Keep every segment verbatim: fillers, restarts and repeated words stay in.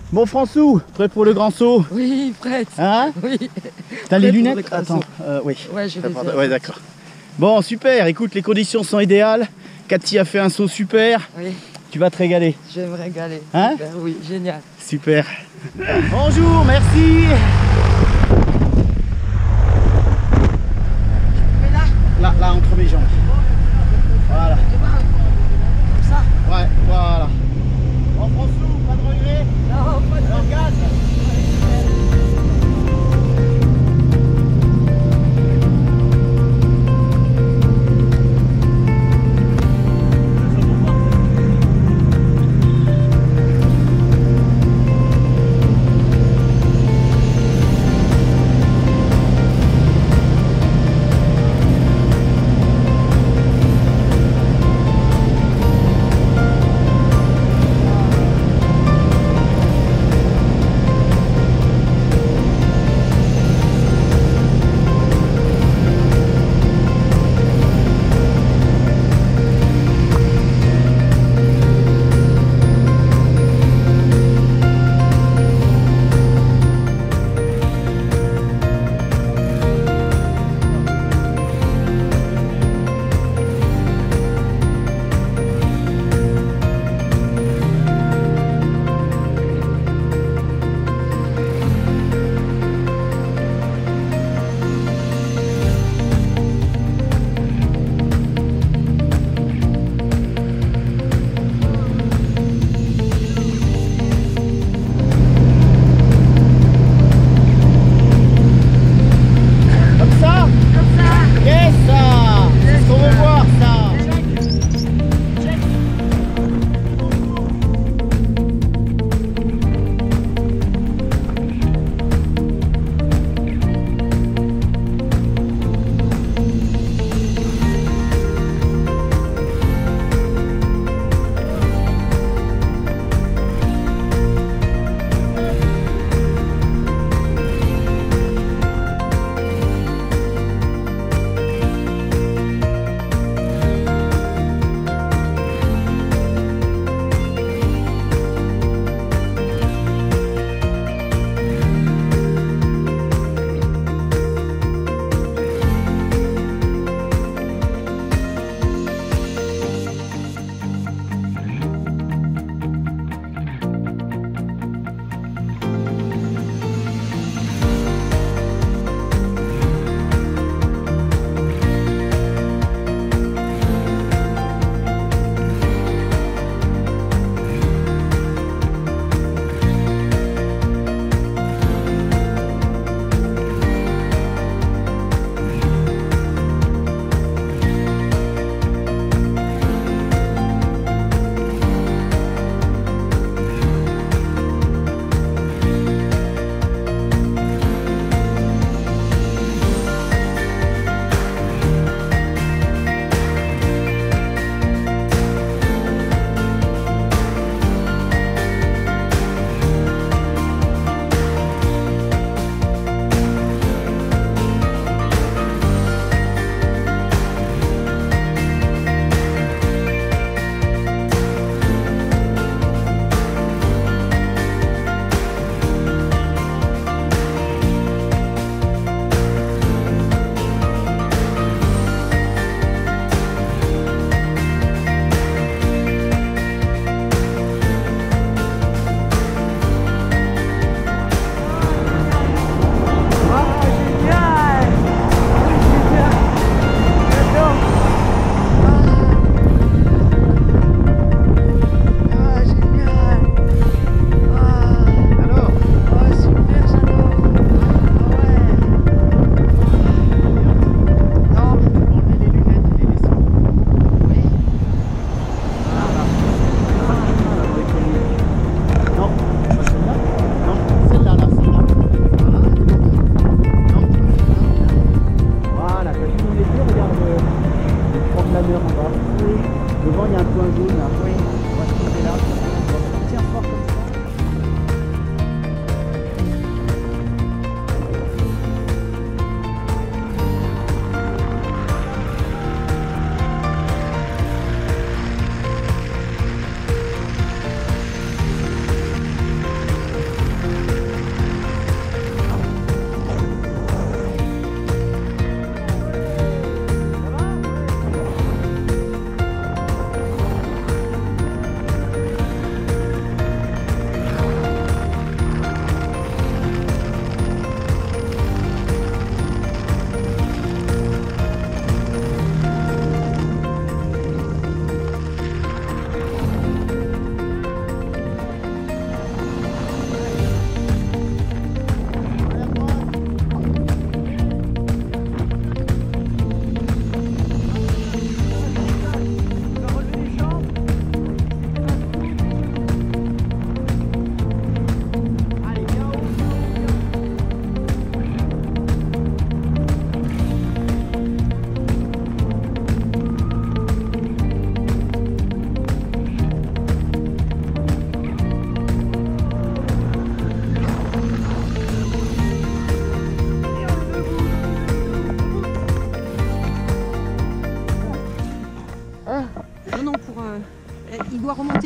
Bon François, prêt pour le grand saut? Oui, prête. Hein? Oui. T'as les Prêt pour lunettes? le grand Attends, saut. euh, oui. Ouais, je les ai. Ouais, d'accord. Bon, super, écoute, les conditions sont idéales. Cathy a fait un saut super. Oui, Tu vas te régaler. je vais me régaler. Hein? Super, oui, génial. Super. Bonjour, merci. Mais là, Là, là, entre mes jambes. Voilà. comme ça. Ouais, voilà. En François, pas de regret? Non, pas de Alors, gaz.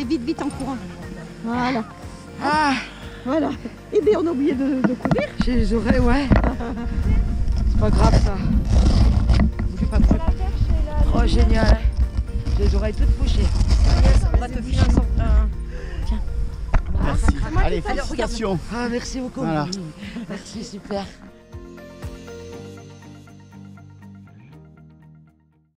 c'est vite, vite en courant. Voilà. Ah, Voilà. Et bien, on a oublié de, de courir. j'ai les oreilles, ouais. C'est pas grave ça. Bougez pas, bougez pas. Oh, génial. J'ai les oreilles toutes bouchées. On va te filer un sang. Tiens. Merci. Allez, Allez, félicitations. Ah, merci beaucoup. Voilà. Merci, super.